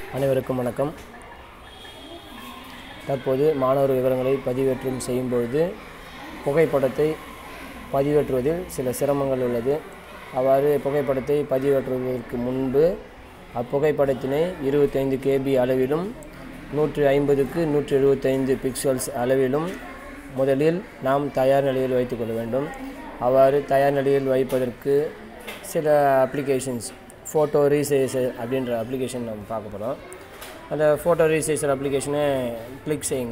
அனைவருக்கும் வணக்கம். தற்போது மாணவர் விவரங்களை பதிவேற்றம் செய்யும்பொழுது புகைப்படத்தை பதிவேற்றுவதில் சில சிரமங்கள் உள்ளது. அவ்வாறு புகைப்படத்தை பதிவேற்றுவதற்கு முன்பு அப்புகைப்படத்தினை 25 KB அளவிலும் 150க்கு 175 பிக்சல்ஸ் அளவிலும் முதலில் நாம் தயார் நிலையில் வைத்துக்கொள்ள வேண்டும். அவ்வாறு தயார் நிலையில் வைப்பதற்கு சில அப்ளிகேஷன்ஸ் ஃபோட்டோ ரீசைசர் அப்படின்ற அப்ளிகேஷன் நம்ம பார்க்க போகிறோம். அந்த ஃபோட்டோ ரீசைசர் அப்ளிகேஷனை கிளிக் செய்யுங்க.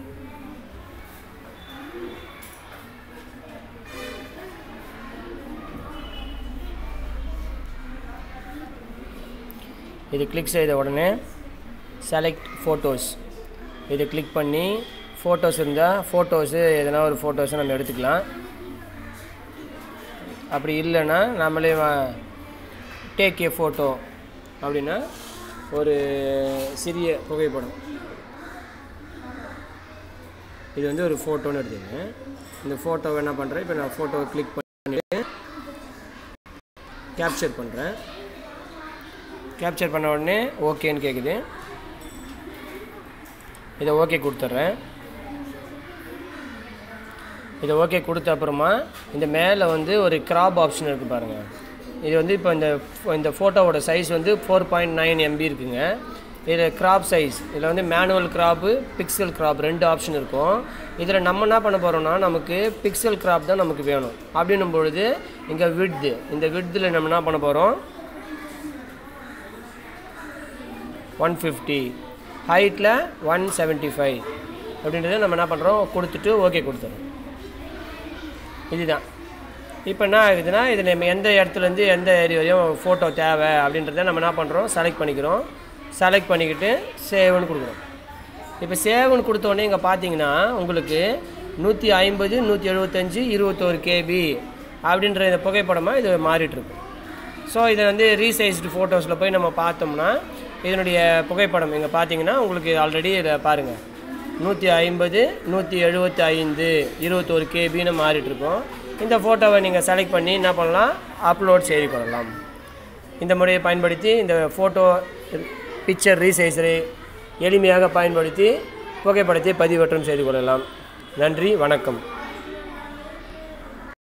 இது கிளிக் செய்த உடனே செலக்ட் ஃபோட்டோஸ் இது கிளிக் பண்ணி ஃபோட்டோஸ் இருந்தால் ஃபோட்டோஸு எதனா ஒரு ஃபோட்டோஸை நம்ம எடுத்துக்கலாம். அப்படி இல்லைன்னா நம்மளே டேக் ஏ ஃபோட்டோ அப்படின்னா ஒரு சிறிய புகைப்படம், இது வந்து ஒரு ஃபோட்டோன்னு எடுத்துங்க. இந்த ஃபோட்டோவை என்ன பண்ணுறேன், இப்போ நான் ஃபோட்டோவை கிளிக் பண்ணிட்டு கேப்சர் பண்ணுறேன். கேப்சர் பண்ண உடனே ஓகேன்னு கேட்குது. இதை ஓகே கொடுத்துட்றேன். இதை ஓகே கொடுத்த அப்புறமா இந்த மேலே வந்து ஒரு கிராப் ஆப்ஷன் இருக்குது பாருங்கள். இது வந்து இப்போ இந்த ஃபோட்டோவோட சைஸ் வந்து 4.9 MB இருக்குங்க. இதில் கிராப் சைஸ், இதில் வந்து manual crop, pixel crop 2 option இருக்கும். இதில் நம்ம என்ன பண்ண போகிறோம்னா, நமக்கு பிக்சல் கிராப் தான் நமக்கு வேணும். அப்படின்னும் பொழுது இங்கே விட்து, இந்த விட்தில் நம்ம என்ன பண்ண போகிறோம் 150, ஹைட்டில் 175 அப்படின்றத நம்ம என்ன பண்ணுறோம் கொடுத்துட்டு ஓகே கொடுத்துறோம். இதுதான். இப்போ என்ன ஆகுதுன்னா, இதில் நம்ம எந்த இடத்துலேருந்து எந்த ஏரியாவையும் ஃபோட்டோ தேவை அப்படின்றத நம்ம என்ன பண்ணுறோம் செலக்ட் பண்ணிக்கிறோம். செலக்ட் பண்ணிக்கிட்டு சேவ்னு கொடுக்குறோம். இப்போ சேவ்னு கொடுத்தோடனே இங்கே பார்த்தீங்கன்னா உங்களுக்கு 150, 175, 21 KB அப்படின்ற இந்த புகைப்படமாக இது மாறிட்டுருக்கு. ஸோ இதை வந்து ரீசைஸ்டு ஃபோட்டோஸில் போய் நம்ம பார்த்தோம்னா இதனுடைய புகைப்படம் இங்கே பார்த்தீங்கன்னா உங்களுக்கு ஆல்ரெடி இதை பாருங்கள் 150, 175, 21 KBன்னு மாறிட்டுருக்கோம். இந்த ஃபோட்டோவை நீங்கள் செலக்ட் பண்ணி என்ன பண்ணலாம், அப்லோட் செய்து கொள்ளலாம். இந்த முறையை பயன்படுத்தி இந்த ஃபோட்டோ பிக்சர் ரீசைசரை எளிமையாக பயன்படுத்தி புகைப்படத்தை பதிவேற்றம் செய்து கொள்ளலாம். நன்றி, வணக்கம்.